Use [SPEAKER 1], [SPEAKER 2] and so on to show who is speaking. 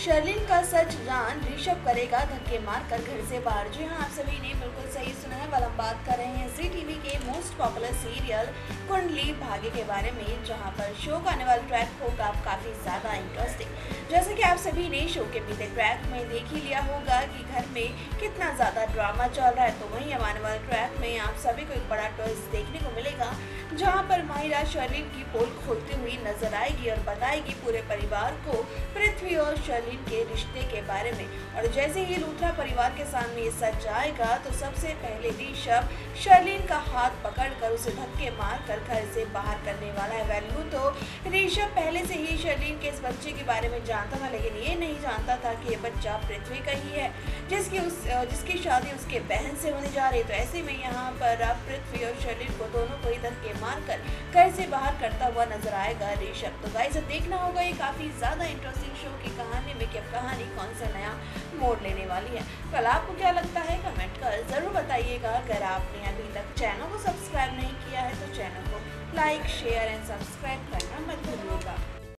[SPEAKER 1] शर्लिन का सच जान ऋषभ करेगा धक्के मारकर घर से बाहर। जी हाँ, आप सभी ने बिल्कुल सही सुना है। वाल हम बात कर रहे हैं जी टीवी के most popular serial Kundali Bhagya के बारे में, जहां पर शो का आने वाला ट्रैक होगा काफी ज्यादा इंटरेस्टिंग। जैसे कि आप सभी ने शो के बीते ट्रैक में देख ही लिया होगा कि घर में कितना ज्यादा ड्रामा चल रहा है, तो वहीं आने वाले ट्रैक में आप सभी को एक बड़ा ट्विस्ट देखने को मिलेगा, जहां पर माहिरा शर्लिन की पोल खोलती हुई नजर आएगी और बताएगी पूरे परिवार को पृथ्वी और शर्लिन के रिश्ते के बारे में। और जैसे ही लूथरा परिवार के सामने ये सच आएगा तो सबसे पहले ऋषभ शर्लिन का हाथ पकड़कर उसे धक्के मारकर घर से बाहर करने वाला है। वैल्यू तो ऋषभ पहले से ही शर्लिन के इस बच्चे के बारे में जानता था, लेकिन ये नहीं जानता था कि ये बच्चा पृथ्वी का ही है, जिसकी शादी उसके बहन से होने जा रही है। तो ऐसे में यहाँ पर अब पृथ्वी और शर्लिन को दोनों को ही धक्के मारकर घर से बाहर करता हुआ नजर आएगा ऋषभ। तो गाइस देखना होगा ये काफी ज्यादा इंटरेस्टिंग शो की कहानी में कि अब कहानी कौन सा नया मोड़ लेने वाली है। कल आपको क्या लगता है कमेंट कर जरूर बताइएगा। अगर आपने अभी तक चैनल को सब्सक्राइब नहीं किया है तो चैनल को लाइक शेयर एंड सब्सक्राइब करना मत भूलिएगा।